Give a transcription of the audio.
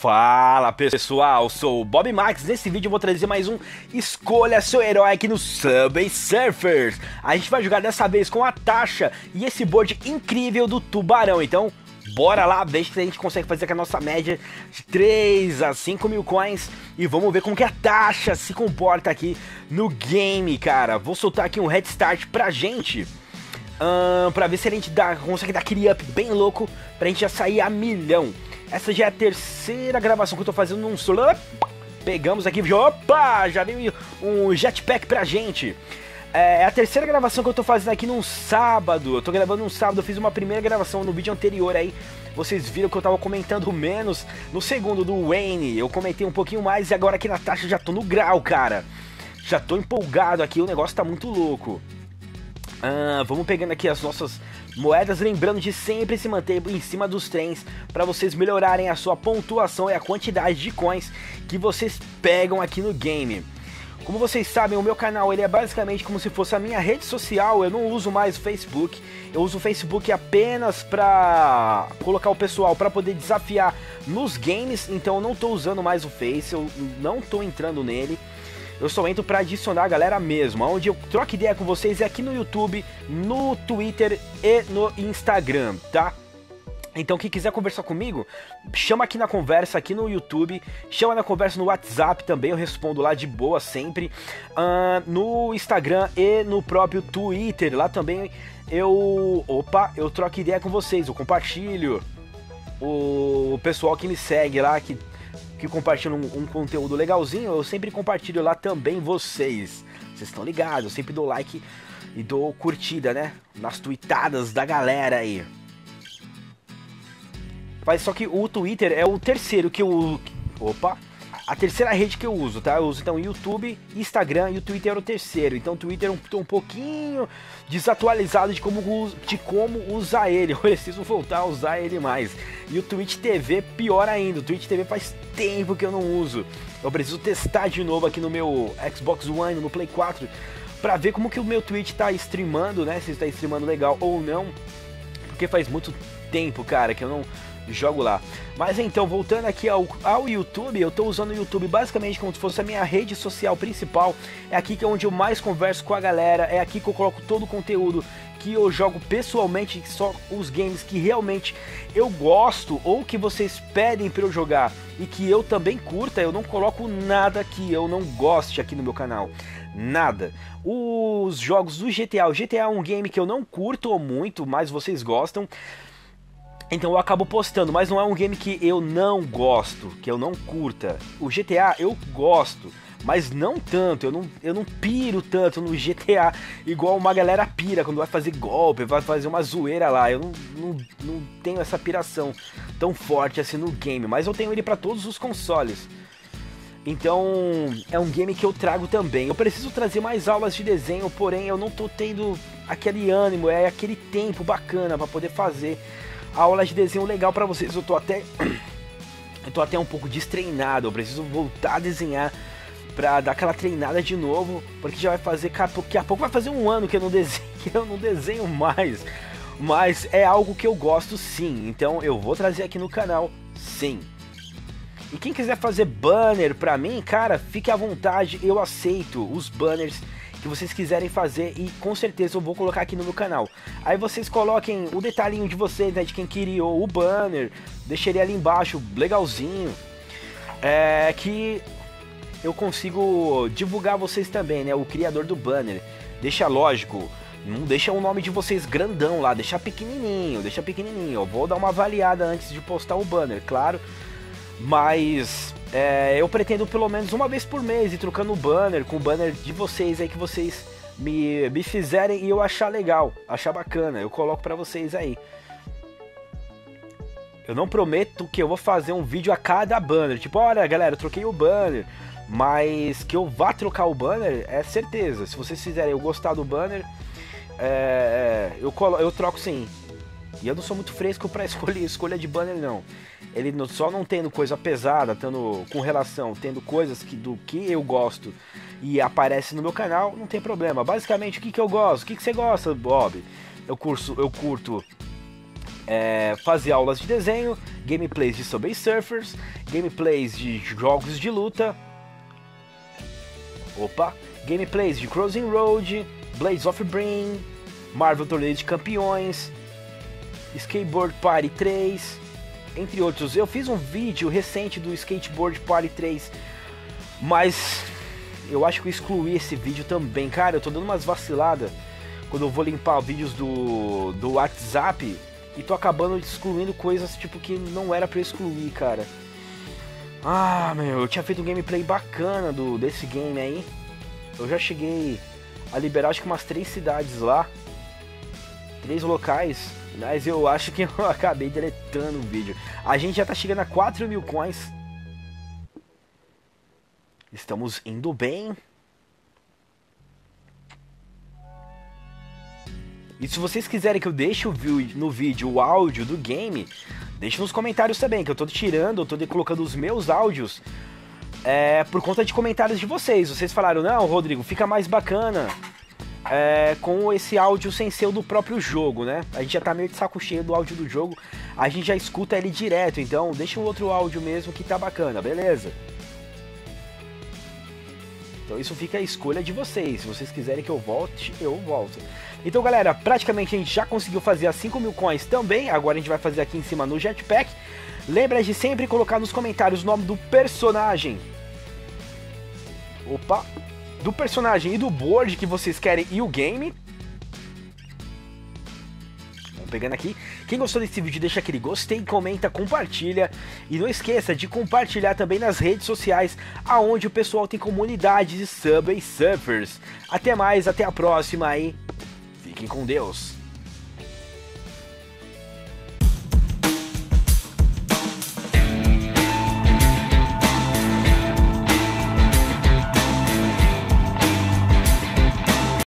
Fala pessoal, sou o Bob Max. Nesse vídeo eu vou trazer mais um Escolha Seu Herói aqui no Subway Surfers. A gente vai jogar dessa vez com a Tasha e esse board incrível do Tubarão. Então bora lá ver se a gente consegue fazer com a nossa média de 3 a 5 mil coins. E vamos ver como que a Tasha se comporta aqui no game, cara. Vou soltar aqui um head start pra gente, pra ver se a gente consegue dar aquele up bem louco pra gente já sair a milhão. Essa já é a terceira gravação que eu tô fazendo num solo. Pegamos aqui, opa, já veio um jetpack pra gente. É a terceira gravação que eu tô fazendo aqui num sábado. Eu tô gravando num sábado, eu fiz uma primeira gravação no vídeo anterior aí. Vocês viram que eu tava comentando menos. No segundo do Wayne eu comentei um pouquinho mais. E agora aqui na Tasha já tô no grau, cara. Já tô empolgado aqui, o negócio tá muito louco. Vamos pegando aqui as nossas moedas, lembrando de sempre se manter em cima dos trens para vocês melhorarem a sua pontuação e a quantidade de coins que vocês pegam aqui no game. Como vocês sabem, o meu canal ele é basicamente como se fosse a minha rede social. Eu não uso mais o Facebook, eu uso o Facebook apenas para colocar o pessoal para poder desafiar nos games. Então eu não estou usando mais o Face, eu não estou entrando nele. Eu só entro pra adicionar a galera mesmo. Onde eu troco ideia com vocês é aqui no YouTube, no Twitter e no Instagram, tá? Então quem quiser conversar comigo, chama aqui na conversa, aqui no YouTube. Chama na conversa no WhatsApp também, eu respondo lá de boa sempre. No Instagram e no próprio Twitter, lá também eu troco ideia com vocês. Eu compartilho o pessoal que me segue lá, que compartilham um conteúdo legalzinho, eu sempre compartilho lá também vocês. Vocês estão ligados, eu sempre dou like e dou curtida, né? Nas tweetadas da galera aí. Mas só que o Twitter é o terceiro que eu... a terceira rede que eu uso, tá? Eu uso então o YouTube, Instagram e o Twitter era o terceiro. Então o Twitter eu tô um pouquinho desatualizado de como usar ele. Eu preciso voltar a usar ele mais. E o Twitch TV, pior ainda. O Twitch TV faz tempo que eu não uso. Eu preciso testar de novo aqui no meu Xbox One, no Play 4, pra ver como que o meu Twitch tá streamando, né? Se está streamando legal ou não. Porque faz muito tempo, cara, que eu não jogo lá. Mas então, voltando aqui ao YouTube, eu tô usando o YouTube basicamente como se fosse a minha rede social principal. É aqui que é onde eu mais converso com a galera, é aqui que eu coloco todo o conteúdo que eu jogo pessoalmente, só os games que realmente eu gosto ou que vocês pedem pra eu jogar e que eu também curta. Eu não coloco nada que eu não goste aqui no meu canal, nada. Os jogos do GTA, o GTA é um game que eu não curto muito, mas vocês gostam, então eu acabo postando, mas não é um game que eu não gosto, que eu não curta. O GTA eu gosto, mas não tanto, eu não piro tanto no GTA igual uma galera pira quando vai fazer golpe, vai fazer uma zoeira lá. Eu não tenho essa piração tão forte assim no game, mas eu tenho ele para todos os consoles. Então é um game que eu trago também. Eu preciso trazer mais aulas de desenho, porém eu não tô tendo aquele ânimo, aquele tempo bacana para poder fazer aula de desenho legal pra vocês. Eu tô até um pouco destreinado. Eu preciso voltar a desenhar pra dar aquela treinada de novo, porque já vai fazer, daqui a pouco vai fazer um ano que eu não desenho mais. Mas é algo que eu gosto sim, então eu vou trazer aqui no canal sim. E quem quiser fazer banner pra mim, cara, fique à vontade, eu aceito os banners que vocês quiserem fazer e com certeza eu vou colocar aqui no meu canal. Aí vocês coloquem o detalhinho de vocês, né, de quem criou o banner, deixei ali embaixo, legalzinho, que eu consigo divulgar vocês também, né, o criador do banner. Deixa lógico, não deixa o nome de vocês grandão lá, deixa pequenininho, eu vou dar uma avaliada antes de postar o banner, claro, mas eu pretendo pelo menos uma vez por mês ir trocando o banner com o banner de vocês aí que vocês me fizerem e eu achar legal, achar bacana, eu coloco pra vocês aí. Eu não prometo que eu vou fazer um vídeo a cada banner, tipo, olha galera, eu troquei o banner, mas que eu vá trocar o banner é certeza. Se vocês fizerem eu gostar do banner, eu troco sim. E eu não sou muito fresco pra escolha de banner não. Ele só não tendo coisa pesada, tendo coisas do que eu gosto e aparece no meu canal, não tem problema. Basicamente, o que eu gosto? O que você gosta, Bob? Eu curto fazer aulas de desenho, gameplays de Subway Surfers, gameplays de jogos de luta, gameplays de Crossing Road, Blades of Brain, Marvel Torneio de Campeões, Skateboard Party 3, entre outros. Eu fiz um vídeo recente do Skateboard Party 3, mas eu acho que eu excluí esse vídeo também. Cara, eu tô dando umas vaciladas quando eu vou limpar vídeos do WhatsApp e tô acabando excluindo coisas tipo que não era pra eu excluir, cara. Ah, meu, eu tinha feito um gameplay bacana desse game aí. Eu já cheguei a liberar acho que umas 3 cidades lá, 3 locais, mas eu acho que eu acabei deletando o vídeo. A gente já tá chegando a 4.000 coins. Estamos indo bem. E se vocês quiserem que eu deixe no vídeo o áudio do game, deixe nos comentários também, que eu tô tirando, eu tô colocando os meus áudios por conta de comentários de vocês. Vocês falaram, não, Rodrigo, fica mais bacana com esse áudio sem ser o do próprio jogo, né? A gente já tá meio de saco cheio do áudio do jogo, a gente já escuta ele direto, então deixa um outro áudio mesmo que tá bacana, beleza? Então isso fica a escolha de vocês. Se vocês quiserem que eu volte, eu volto. Então galera, praticamente a gente já conseguiu fazer as 5.000 coins também. Agora a gente vai fazer aqui em cima no jetpack. Lembra de sempre colocar nos comentários o nome do personagem. Do personagem e do board que vocês querem e o game. Vamos pegando aqui. Quem gostou desse vídeo, deixa aquele gostei, comenta, compartilha. E não esqueça de compartilhar também nas redes sociais, aonde o pessoal tem comunidades de Subway Surfers. Até mais, até a próxima aí. Fiquem com Deus.